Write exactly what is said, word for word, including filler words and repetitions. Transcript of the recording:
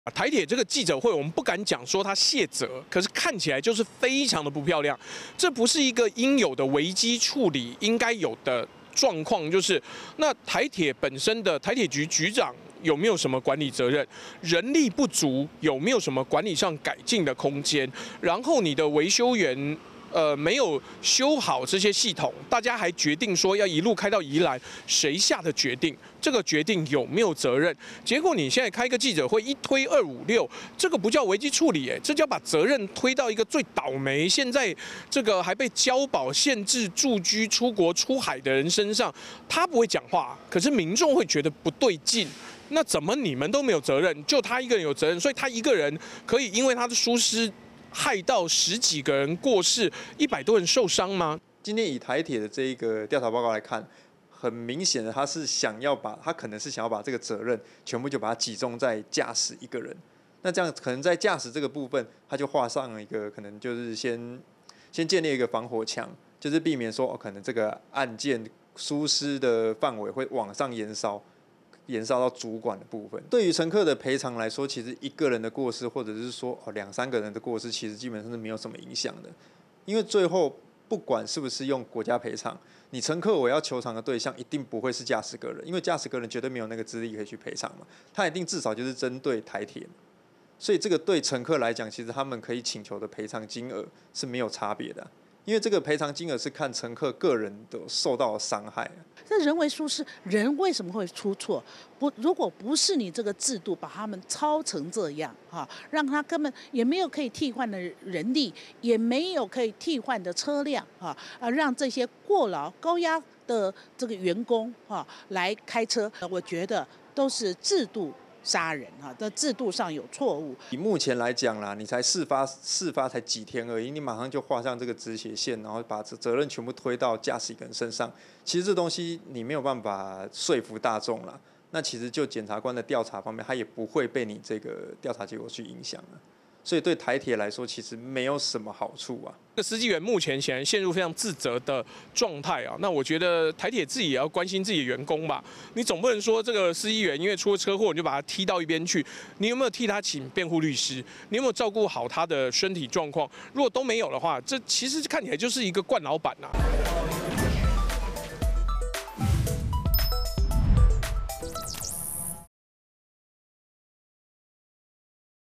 台铁这个记者会，我们不敢讲说他卸责，可是看起来就是非常的不漂亮。这不是一个应有的危机处理应该有的状况，就是那台铁本身的台铁局局长有没有什么管理责任？人力不足有没有什么管理上改进的空间？然后你的维修员。呃，没有修好这些系统，大家还决定说要一路开到宜兰，谁下的决定？这个决定有没有责任？结果你现在开个记者会，一推二五六，这个不叫危机处理，哎，这叫把责任推到一个最倒霉，现在这个还被交保限制住居、出国、出海的人身上。他不会讲话，可是民众会觉得不对劲。那怎么你们都没有责任，就他一个人有责任？所以他一个人可以因为他的疏失。害到十几个人过世，一百多人受伤吗？ 今天以台铁的这一个调查报告来看，很明显的他是想要把，他可能是想要把这个责任全部就把它集中在驾驶一个人。那这样可能在驾驶这个部分，他就画上了一个可能就是先先建立一个防火墙，就是避免说、哦、可能这个案件疏失的范围会往上延烧。延烧到主管的部分，对于乘客的赔偿来说，其实一个人的过失，或者是说哦两三个人的过失，其实基本上是没有什么影响的，因为最后不管是不是用国家赔偿，你乘客我要求偿的对象一定不会是驾驶个人，因为驾驶个人绝对没有那个资历可以去赔偿嘛，他一定至少就是针对台铁，所以这个对乘客来讲，其实他们可以请求的赔偿金额是没有差别的。因为这个赔偿金额是看乘客个人的受到的伤害。 这人为疏失，人为什么会出错？不，如果不是你这个制度把他们操成这样哈，让他根本也没有可以替换的人力，也没有可以替换的车辆哈，啊，让这些过劳高压的这个员工哈来开车，我觉得都是制度。杀人哈，在制度上有错误。 以目前来讲啦，你才事发事发才几天而已，你马上就画上这个止血线，然后把责任全部推到驾驶人身上。其实这东西你没有办法说服大众啦。那其实就检察官的调查方面，他也不会被你这个调查结果去影响啊。所以对台铁来说，其实没有什么好处啊。 这个司机员目前显然陷入非常自责的状态啊。那我觉得台铁自己也要关心自己的员工吧。你总不能说这个司机员因为出了车祸你就把他踢到一边去。你有没有替他请辩护律师？你有没有照顾好他的身体状况？如果都没有的话，这其实看起来就是一个惯老板啊。